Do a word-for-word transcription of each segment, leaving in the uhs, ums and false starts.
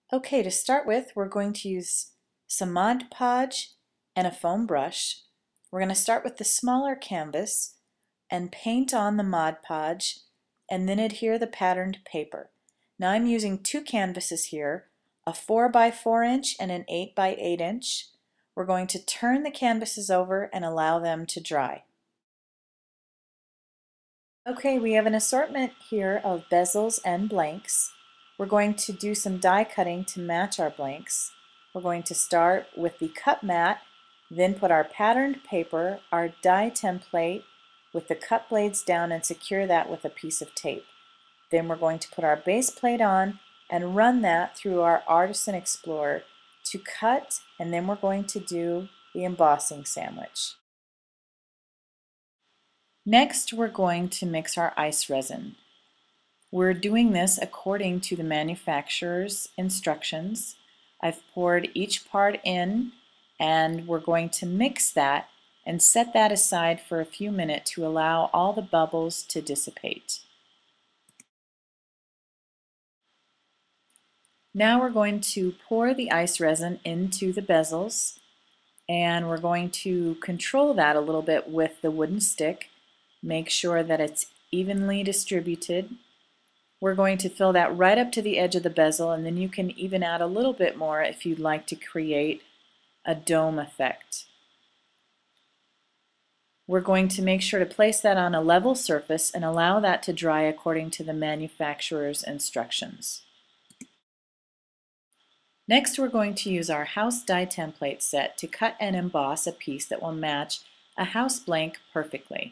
Okay, to start with, we're going to use some Mod Podge and a foam brush. We're going to start with the smaller canvas and paint on the Mod Podge and then adhere the patterned paper. Now I'm using two canvases here, a four by four inch and an eight by eight inch. We're going to turn the canvases over and allow them to dry. Okay, we have an assortment here of bezels and blanks. We're going to do some die cutting to match our blanks. We're going to start with the cut mat, then put our patterned paper, our die template with the cut blades down and secure that with a piece of tape. Then we're going to put our base plate on and run that through our Artisan Explorer to cut, and then we're going to do the embossing sandwich. Next, we're going to mix our ice resin. We're doing this according to the manufacturer's instructions. I've poured each part in, and we're going to mix that and set that aside for a few minutes to allow all the bubbles to dissipate. Now we're going to pour the ice resin into the bezels, and we're going to control that a little bit with the wooden stick. Make sure that it's evenly distributed. We're going to fill that right up to the edge of the bezel, and then you can even add a little bit more if you'd like to create a dome effect. We're going to make sure to place that on a level surface and allow that to dry according to the manufacturer's instructions. Next, we're going to use our house die template set to cut and emboss a piece that will match a house blank perfectly.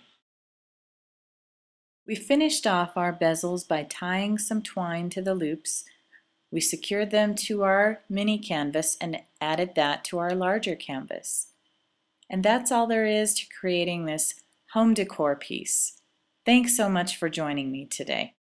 We finished off our bezels by tying some twine to the loops. We secured them to our mini canvas and added that to our larger canvas. And that's all there is to creating this home decor piece. Thanks so much for joining me today.